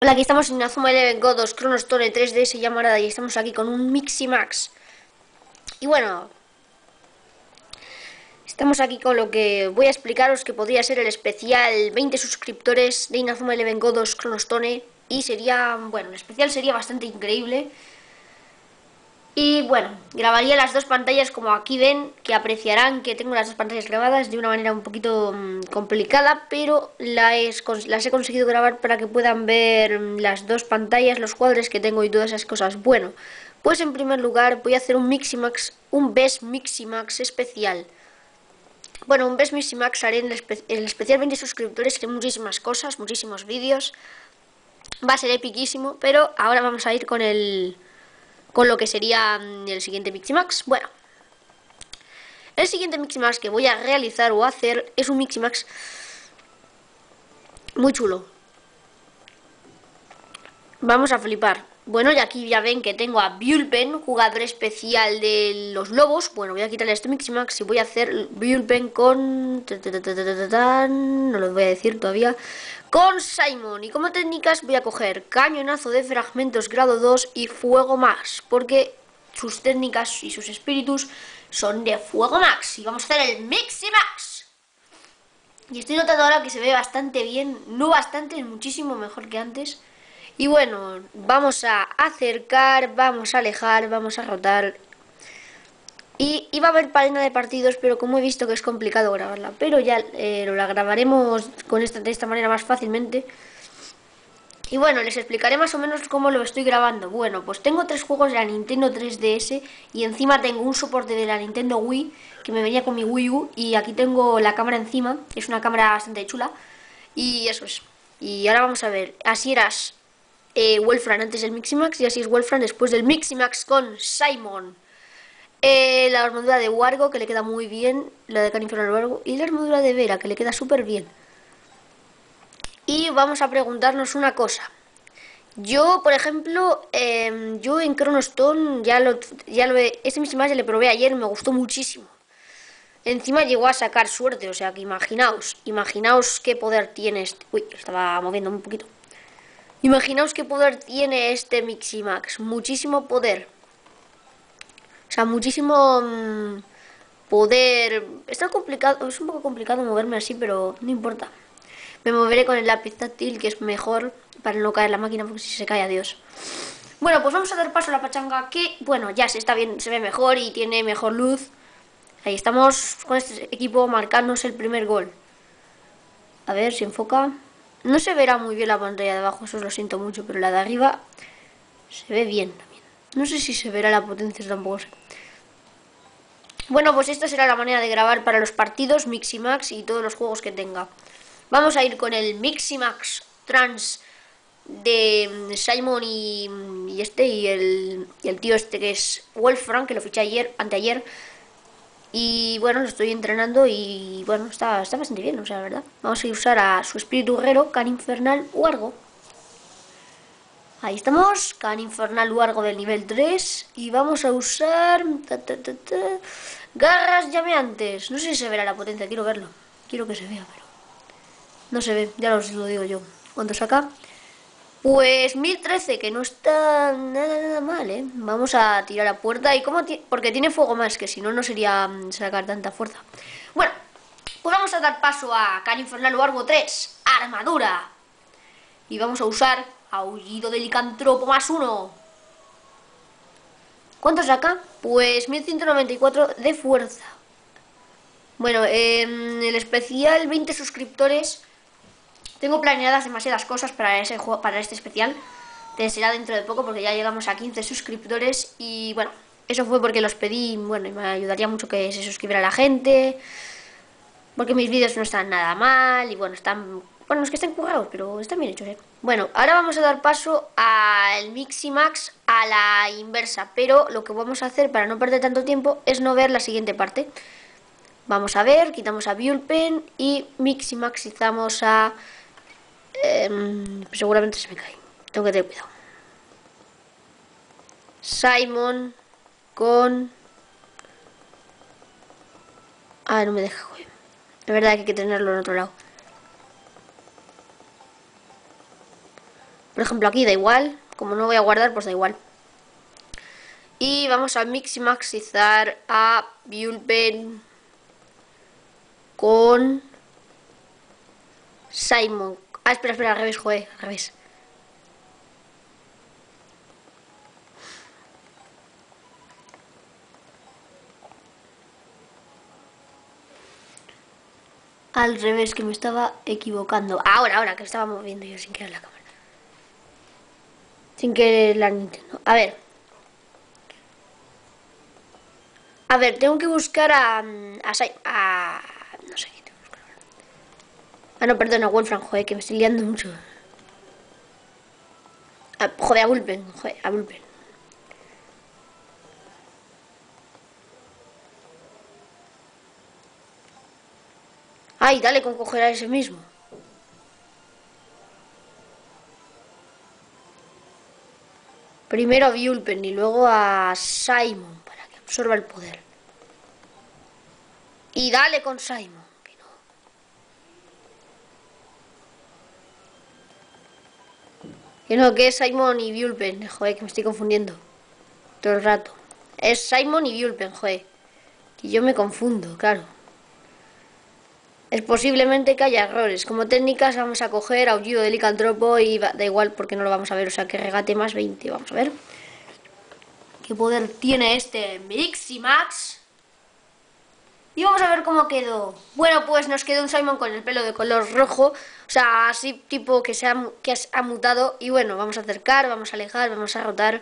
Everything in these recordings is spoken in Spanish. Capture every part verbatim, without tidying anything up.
Hola, aquí estamos en Inazuma Eleven Go dos Chronostone tres D S llamarada y estamos aquí con un Miximax. Y bueno, estamos aquí con lo que voy a explicaros que podría ser el especial veinte suscriptores de Inazuma Eleven Go dos Chronostone. Y sería, bueno, el especial sería bastante increíble. Y bueno, grabaría las dos pantallas como aquí ven, que apreciarán que tengo las dos pantallas grabadas de una manera un poquito mmm, complicada, pero la es, las he conseguido grabar para que puedan ver mmm, las dos pantallas, los cuadros que tengo y todas esas cosas. Bueno, pues en primer lugar voy a hacer un Miximax, un Best Miximax especial. Bueno, un Best Miximax haré en el, espe en el especial veinte suscriptores, haré muchísimas cosas, muchísimos vídeos. Va a ser epiquísimo, pero ahora vamos a ir con el... con lo que sería el siguiente Miximax. Bueno, el siguiente Miximax que voy a realizar o hacer es un Miximax muy chulo. Vamos a flipar. Bueno, y aquí ya ven que tengo a Bullpen, jugador especial de los lobos. Bueno, voy a quitarle este Miximax y voy a hacer Bullpen con... no lo voy a decir todavía. Con Simon. Y como técnicas voy a coger cañonazo de fragmentos grado dos y fuego max, porque sus técnicas y sus espíritus son de fuego max. Y vamos a hacer el Miximax. Y estoy notando ahora que se ve bastante bien. No bastante, muchísimo mejor que antes. Y bueno, vamos a acercar, vamos a alejar, vamos a rotar. Y iba a haber cadena de partidos, pero como he visto que es complicado grabarla, pero ya eh, la grabaremos con esta, de esta manera más fácilmente. Y bueno, les explicaré más o menos cómo lo estoy grabando. Bueno, pues tengo tres juegos de la Nintendo tres D S y encima tengo un soporte de la Nintendo Wii, que me venía con mi Wii U, y aquí tengo la cámara encima, es una cámara bastante chula. Y eso es. Y ahora vamos a ver, así eras eh, Wolfram antes del Miximax y así es Wolfram después del Miximax con Simon. Eh, la armadura de Wargo, que le queda muy bien, la de Caninfernal Wargo, y la armadura de Vera, que le queda súper bien. Y vamos a preguntarnos una cosa. Yo, por ejemplo, eh, yo en Chronostone ya lo, ya lo he, este Miximax ya le probé ayer y me gustó muchísimo. Encima llegó a sacar suerte, o sea que imaginaos, imaginaos qué poder tiene este... Uy, estaba moviendo un poquito. Imaginaos qué poder tiene este Miximax, muchísimo poder. O sea, muchísimo mmm, poder. Está complicado, es un poco complicado moverme así, pero no importa. Me moveré con el lápiz táctil, que es mejor para no caer la máquina, porque si se cae, adiós. Bueno, pues vamos a dar paso a la pachanga, que, bueno, ya se está bien, se ve mejor y tiene mejor luz. Ahí estamos con este equipo marcándose el primer gol. A ver si enfoca. No se verá muy bien la pantalla de abajo, eso os lo siento mucho, pero la de arriba se ve bien también. No sé si se verá la potencia, tampoco sé. Bueno, pues esta será la manera de grabar para los partidos, Miximax y todos los juegos que tenga. Vamos a ir con el Miximax Trans de Simon y, y este y el, y el tío este que es Wolfram, que lo fiché ayer, anteayer. Y bueno, lo estoy entrenando y bueno, está, está bastante bien, o sea, la verdad. Vamos a usar a su espíritu guerrero, Can Infernal Wargo. Ahí estamos, Can Infernal Wargo del nivel tres. Y vamos a usar... Ta, ta, ta, ta, garras llameantes. No sé si se verá la potencia, quiero verlo. Quiero que se vea, pero... no se ve, ya os lo digo yo. ¿Cuánto saca? Pues mil trece, que no está nada, nada mal, ¿eh? Vamos a tirar a puerta. ¿Y cómo? Porque tiene fuego más, que si no, no sería sacar tanta fuerza. Bueno, pues vamos a dar paso a Can Infernal Wargo tres. Armadura. Y vamos a usar Aullido del Licantropo más uno. ¿Cuánto saca? Pues mil ciento noventa y cuatro de fuerza. Bueno, en el especial veinte suscriptores... tengo planeadas demasiadas cosas para, ese juego, para este especial. Te será dentro de poco porque ya llegamos a quince suscriptores. Y bueno, eso fue porque los pedí. Bueno, y me ayudaría mucho que se suscribiera la gente, porque mis vídeos no están nada mal. Y bueno, están... bueno, es que están currados, pero están bien hechos, ¿eh? Bueno, ahora vamos a dar paso al Miximax a la inversa. Pero lo que vamos a hacer para no perder tanto tiempo es no ver la siguiente parte. Vamos a ver, quitamos a Bullpen y Miximaxizamos a... Eh, seguramente se me cae. Tengo que tener cuidado. Simon con... ah, no me deja, joder. Es verdad que hay que tenerlo en otro lado. Por ejemplo, aquí da igual. Como no voy a guardar, pues da igual. Y vamos a mix-maxizar a Bullpen con Simon. Ah, espera, espera, al revés, joder, al revés. Al revés, que me estaba equivocando. Ahora, ahora, que estaba moviendo yo sin querer la cámara. Sin querer la Nintendo. A ver. A ver, tengo que buscar a... A... a no sé qué tengo que buscar ahora. Ah, no, perdón, a Wolfram, joder, que me estoy liando mucho. A, joder, a Bullpen, joder, a Bullpen. Ay, dale con coger a ese mismo. Primero a Bullpen y luego a Simon para que absorba el poder. Y dale con Simon. Que no. Que no, que es Simon y Bullpen. Joder, que me estoy confundiendo. Todo el rato. Es Simon y Bullpen, joder. Que yo me confundo, claro. Es posiblemente que haya errores. Como técnicas vamos a coger Aullido de Licantropo y va, da igual porque no lo vamos a ver. O sea que regate más veinte. Vamos a ver. ¿Qué poder tiene este Miximax? Y vamos a ver cómo quedó. Bueno, pues nos quedó un Simon con el pelo de color rojo. O sea, así tipo que se ha, que ha mutado. Y bueno, vamos a acercar, vamos a alejar, vamos a rotar.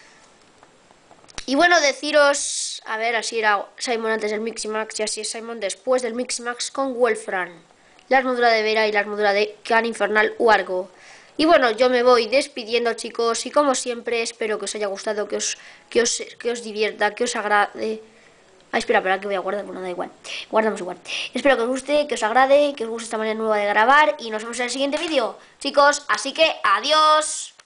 Y bueno, deciros... A ver, así era Simon antes del Miximax y así es Simon después del Miximax con Wolfram. La armadura de Vera y la armadura de Can Infernal Huargo. Y bueno, yo me voy despidiendo, chicos. Y como siempre, espero que os haya gustado, que os, que os, que os divierta, que os agrade... Ah, espera, espera, que voy a guardar. Bueno, da igual. Guardamos igual. Espero que os guste, que os agrade, que os guste esta manera nueva de grabar. Y nos vemos en el siguiente vídeo, chicos. Así que, adiós.